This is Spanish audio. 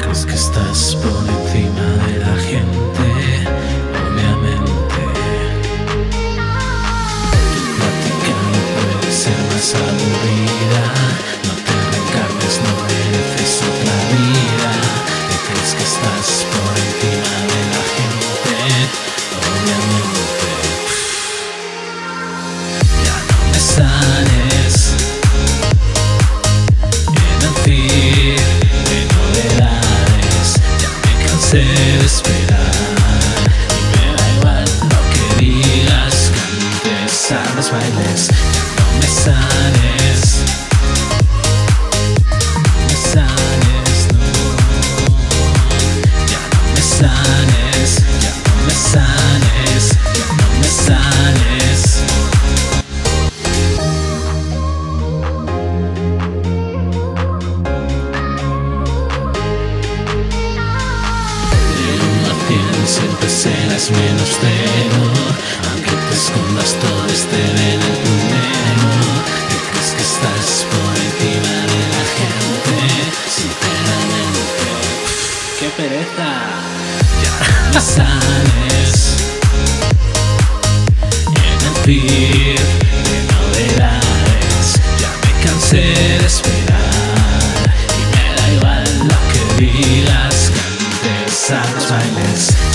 crees que estás por encima de la gente, obviamente. Tu plática no puede ser más aburrida. No te reencarnes, no mereces otra vida. ¿Te crees que estás por encima de la gente, obviamente? Ya no me sales en el feed de novedades. Ya me cansé de esperar y me da igual lo que digas, cantes, hables, bailes. Ya no me sales, no me sales, no. Ya no me sales, ya no me sales, ya no me sales. Siempre serás menos cero, aunque te escondas, todos te ven el plumero. ¿Te crees que estás por encima de la gente? Sinceramente, ¡qué pereza! Ya no me sales en el feed de novedades. Ya me cansé de esperar y me da igual lo que digas, cantes, hables, bailes.